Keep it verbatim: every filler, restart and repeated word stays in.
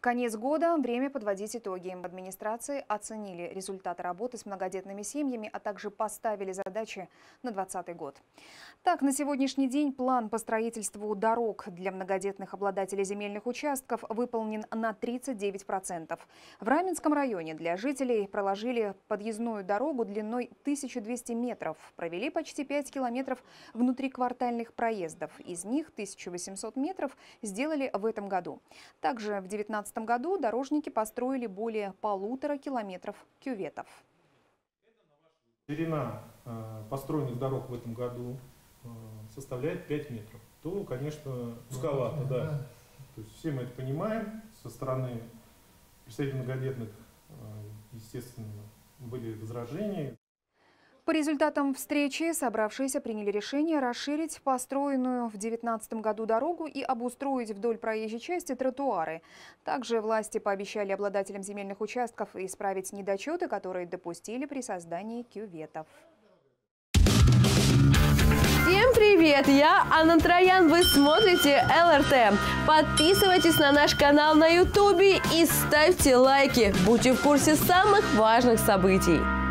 Конец года – время подводить итоги. Администрации оценили результаты работы с многодетными семьями, а также поставили задачи на двадцатый год. Так, на сегодняшний день план по строительству дорог для многодетных обладателей земельных участков выполнен на тридцать девять процентов. В Раменском районе для жителей проложили подъездную дорогу длиной тысячу двести метров, провели почти пять километров внутриквартальных проездов. Из них тысячу восемьсот метров сделали в этом году. Также в две тысячи девятнадцатом году дорожники построили более полутора километров кюветов. Ширина построенных дорог в этом году составляет пять метров. То, конечно, узковато, да. То есть все мы это понимаем. Со стороны представителей многодетных, естественно, были возражения. По результатам встречи собравшиеся приняли решение расширить построенную в две тысячи девятнадцатом году дорогу и обустроить вдоль проезжей части тротуары. Также власти пообещали обладателям земельных участков исправить недочеты, которые допустили при создании кюветов. Всем привет! Я Анна Троян, вы смотрите эл эр тэ. Подписывайтесь на наш канал на ютубе и ставьте лайки. Будьте в курсе самых важных событий.